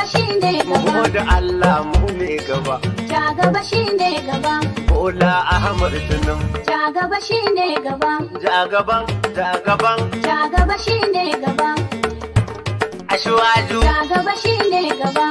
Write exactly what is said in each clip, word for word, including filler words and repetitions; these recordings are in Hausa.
gaba shine gaba. Mu da Allah mu ne gaba. Ja gaba shine gaba. Bola Ahmad Tunum. Ja gaba shine gaba. Ja gaban, ja gaban. Ja gaba shine gaba. Ashwaju. Ja gaba shine gaba.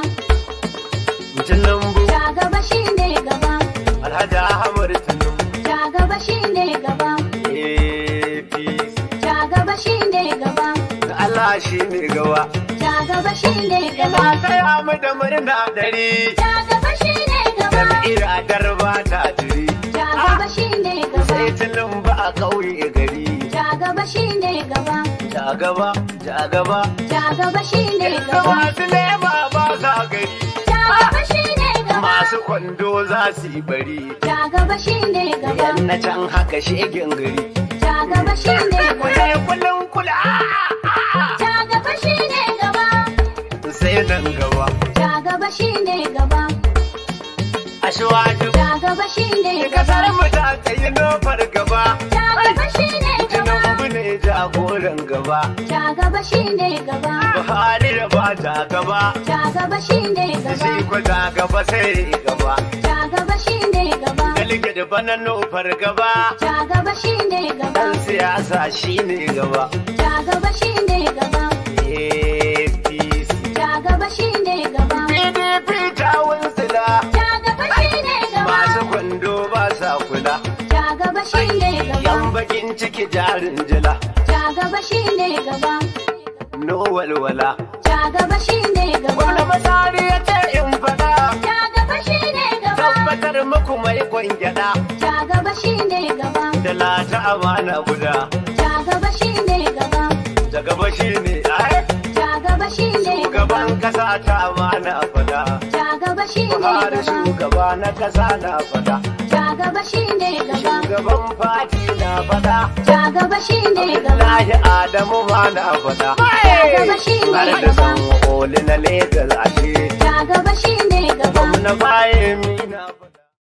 Tunumbu. Ja gaba shine gaba. Alhaji Ahmad Tunum. Ja gaba shine gaba. A P C. Ja gaba shine gaba. Allah shi ne gaba. Ja gaba shine Ina gaba. taya mu da murna dari. Ja gaba shine gaba. Jam'ir Adarba ta jiri. Ja gaba shine gaba. Sai Tunumbu a ƙauye gari. Ja gaba shine gaba. Ja gaba, ja gaba. Ja gaba shine Yanzu gaba. masu lema ba sa gari. Ja gaba shine gaba. Masu kwando za su yi bari. Ja gaba shine gaba. Yan na can haka shegen gari. Ja gaba shine gaba. Kule kulun kula. Ja gaba shine gaba. Sai nan gaba. Ja gaba shine gaba. Ashwaju. Ja gaba shine gaba. Kasar mu ta tsayi nofar gaba. Ja gaba shine gaba. Tinubu ne jagoran gaba. Ja gaba shine gaba. Buhari da ba ta gaba. Ja gaba shine Shi gaba. ko ta gaba sai gaba. Ja gaba shine gaba. Dalike da bana nofar gaba. Ja gaba shine gaba. Dan siyasa shi ne gaba. Ja gaba shine gaba. A P C. Ja gaba shine gaba. P D P ta wunsila. Ja gaba shine gaba. Masu kwando ba sa kula. Ja gaba shine Yan gaba. bakin ciki jarin jila. Ja gaba shine gaba. No walwala. Ja gaba shine gaba. Gwamna Masari ya ce in faɗa. Ja gaba shine gaba. Tabbatar muku mai kwangyada. Ja gaba shine gaba. Da lata amana guda. Ja gaba shine gaba. Da gaba shi ne ai. Ja gaba shine gaba. Shugaban kasa ta amana fada. Ja gaba shine Buhari gaba. shugaba na kasa na fada. Ja gaba shine gaba. Shugaban fati na fada. Ja gaba shine gaba. Abdullahi Adamu ma na fada. Ja gaba shine Har da gaba. san oli na Legas ashe. Ja gaba shine gaba. Gwamna baye mi